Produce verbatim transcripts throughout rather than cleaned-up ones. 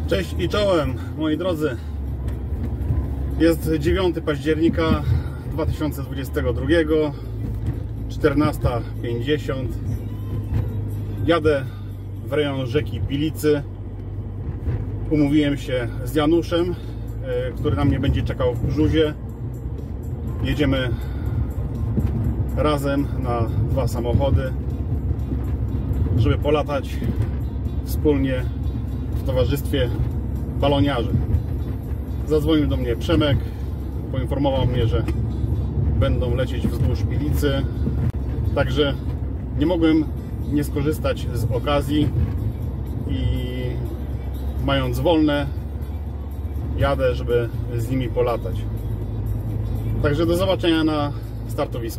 Cześć i czołem, moi drodzy. Jest dziewiątego października dwa tysiące dwudziestego drugiego, czternasta pięćdziesiąt. Jadę w rejon rzeki Pilicy. Umówiłem się z Januszem, który na mnie będzie czekał w Brzuzie. Jedziemy razem na dwa samochody, żeby polatać wspólnie w towarzystwie baloniarzy. Zadzwonił do mnie Przemek, poinformował mnie, że będą lecieć wzdłuż Pilicy, także nie mogłem nie skorzystać z okazji i mając wolne, jadę, żeby z nimi polatać. Także do zobaczenia na startowisku.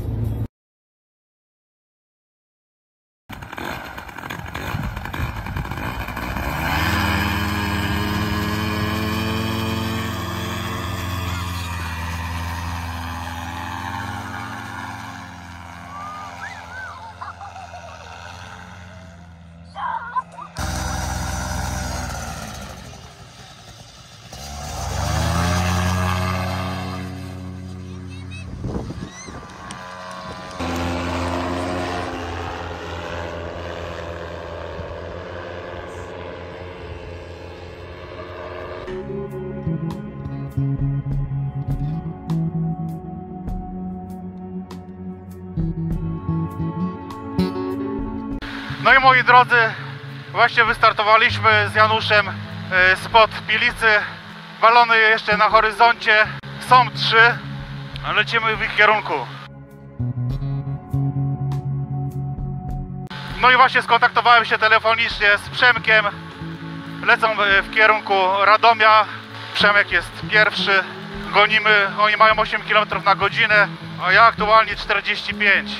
No i moi drodzy, właśnie wystartowaliśmy z Januszem spod Pilicy. Balony jeszcze na horyzoncie, są trzy, lecimy w ich kierunku. No i właśnie skontaktowałem się telefonicznie z Przemkiem. Lecą w kierunku Radomia. Przemek jest pierwszy. Gonimy, oni mają osiem kilometrów na godzinę, a ja aktualnie czterdzieści pięć.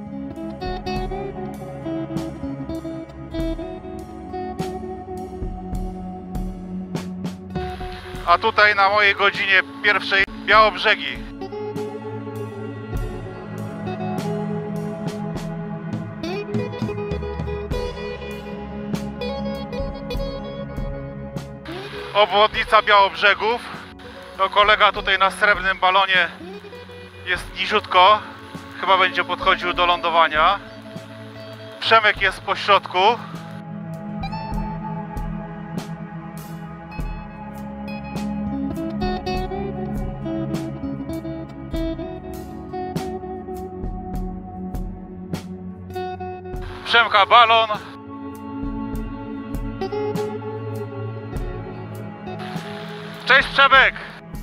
A tutaj na mojej godzinie pierwszej Białobrzegi. Obwodnica Białobrzegów. No, kolega tutaj na srebrnym balonie jest niziutko. Chyba będzie podchodził do lądowania. Przemek jest po środku. Przemka balon. Cześć Przemek!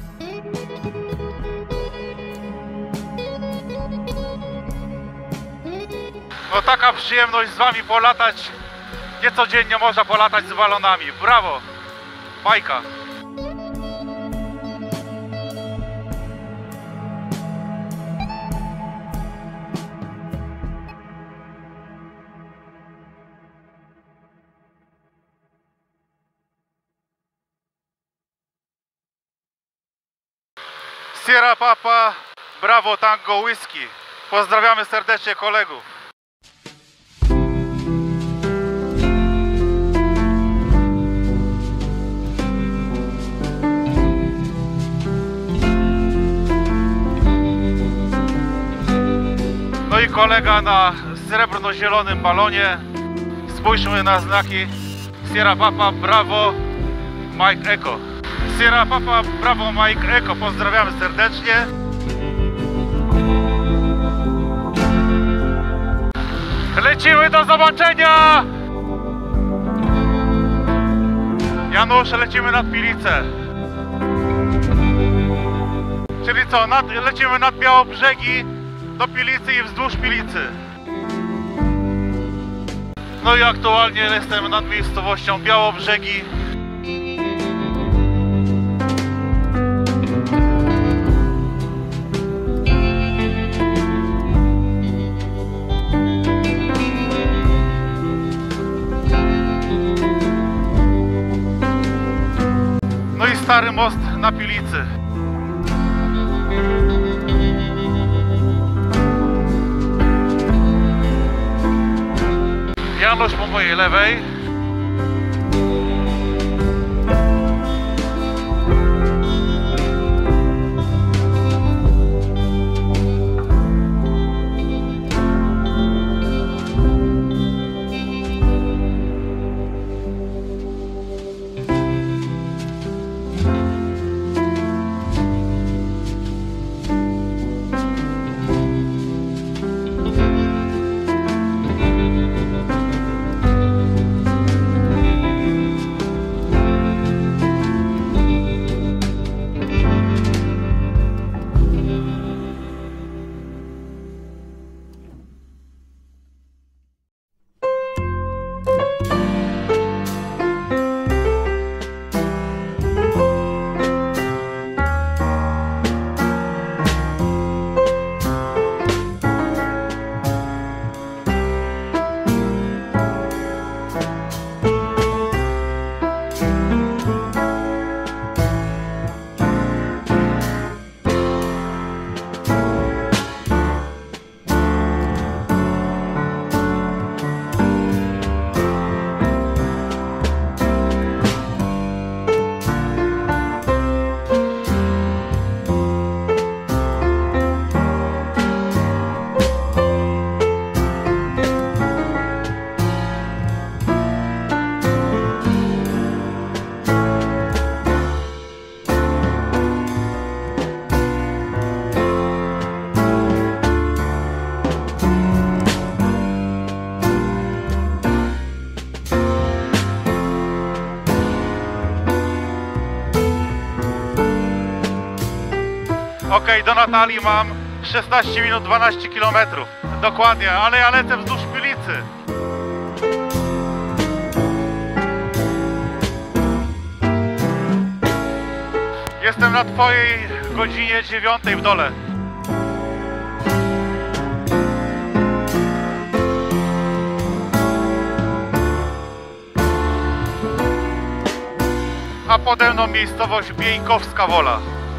No taka przyjemność z wami polatać. Niecodziennie można polatać z balonami. Brawo! Bajka! Sierra Papa, Bravo Tango Whisky. Pozdrawiamy serdecznie kolegów. No i kolega na srebrno-zielonym balonie. Spójrzmy na znaki. Sierra Papa, Bravo, Mike Echo. Sierra Papa, Bravo, Mike Echo, pozdrawiamy serdecznie. Lecimy, do zobaczenia! Janusz, lecimy nad Pilicę. Czyli co, nad, lecimy nad Białobrzegi do Pilicy i wzdłuż Pilicy. No i aktualnie jestem nad miejscowością Białobrzegi. Stary most na Pilicy. Janusz po mojej lewej. Ok, do Natalii mam szesnaście minut dwanaście kilometrów. Dokładnie, ale ja lecę wzdłuż Pilicy. Jestem na twojej godzinie dziewiątej w dole. A pode mną miejscowość Biejkowska Wola.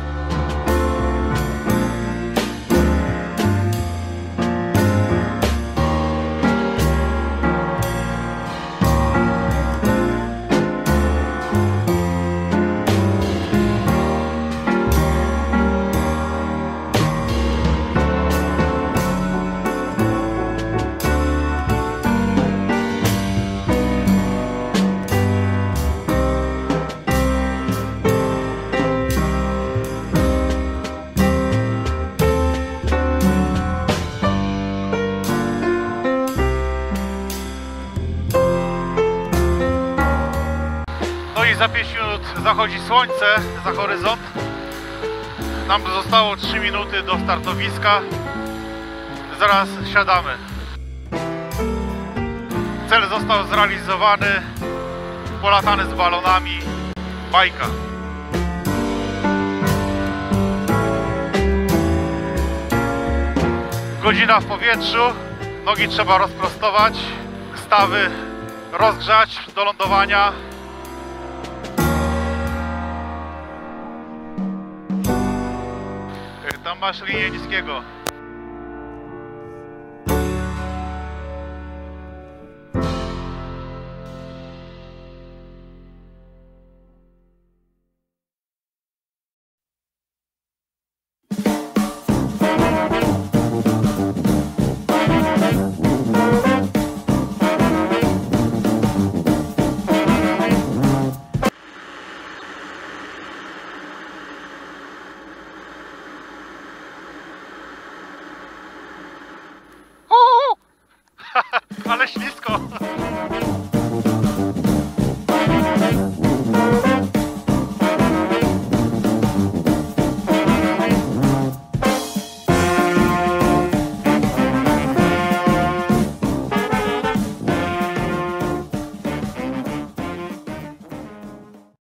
No i za pięć minut zachodzi słońce za horyzont. Nam zostało trzy minuty do startowiska. Zaraz siadamy. Cel został zrealizowany. Polatany z balonami. Bajka. Godzina w powietrzu. Nogi trzeba rozprostować. Stawy rozgrzać do lądowania. Tam masz linię niskiego.